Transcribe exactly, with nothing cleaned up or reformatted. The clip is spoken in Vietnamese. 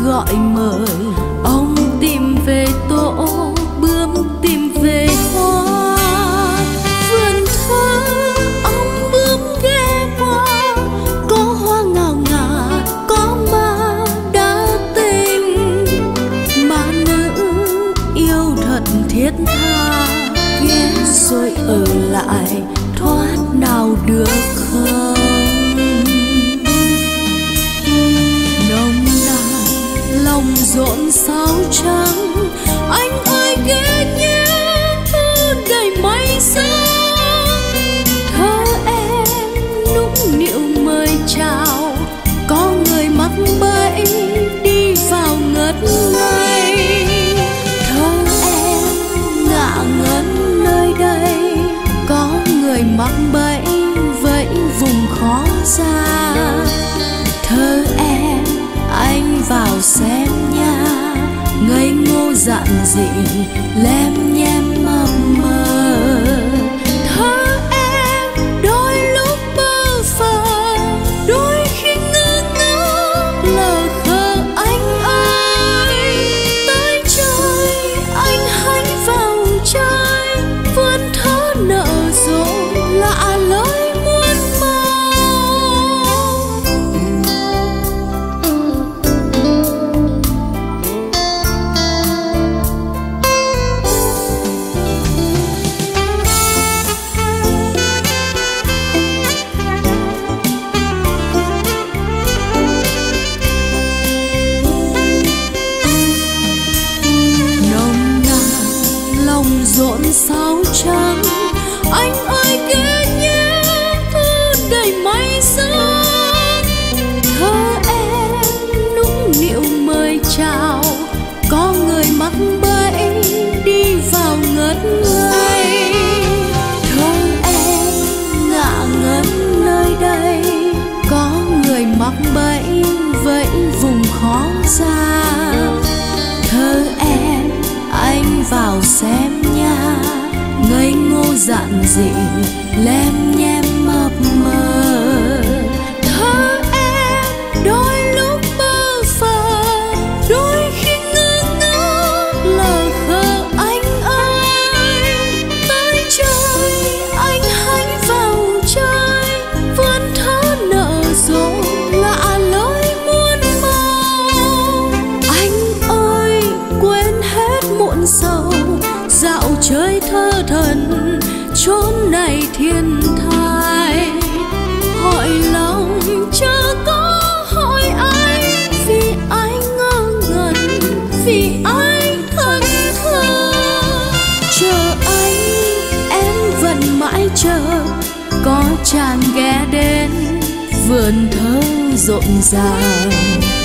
gọi mời. Ông tìm về tổ, bướm tìm về hoa. Vườn thơ ông bướm ghé qua, có hoa ngào ngạt, có ma đã tình. Mà nữ yêu thật thiết tha, ghé rồi ở lại thoát nào được không? Nồng nàn lòng rộn sao trắng, anh ơi ghé nhé thu đầy mây sương. Thơ em nũng nịu mời chào, có người mắc bẫy đi vào ngất ngây. Thơ em ngả ngấn nơi đây, có người mắc bẫy vẫy vùng khó ra. Thơ em anh vào xem nha, ngây ngô dạn dị lem nhem mập mờ. Thơ em đôi lúc bơ phờ, đôi khi ngơ ngơ lờ khờ anh ơi. Tới trời anh hãy vào chơi, vườn thơ nở rộ lạ lơi muôn màu. Nồng nàn lòng rộn sao trắng, anh ơi ghé nhé thu đầy mây sương. Thơ em nũng nịu mời chào, có người mắc bẫy đi vào ngất ngây. Thơ em ngả ngấn nơi đây, có người mắc bẫy vẫy vùng khó ra. Thơ em anh vào xem nha, ngây ngô dạn dị lem nhem mập mờ. Thơ em đôi lúc bơ phờ, đôi khi ngơ ngơ lờ khờ anh ơi. Tới trời anh hãy vào chơi, vườn thơ nở rộ lạ lơi muôn màu. Anh ơi quên hết muộn sầu, dạo chơi thơ thần chốn này thiên thai. Hỏi lòng chớ có hỏi ai, vì ai ngơ ngẩn, vì ai thân thơ. Chờ anh em vẫn mãi chờ, có chàng ghé đến vườn thơ rộn ràng.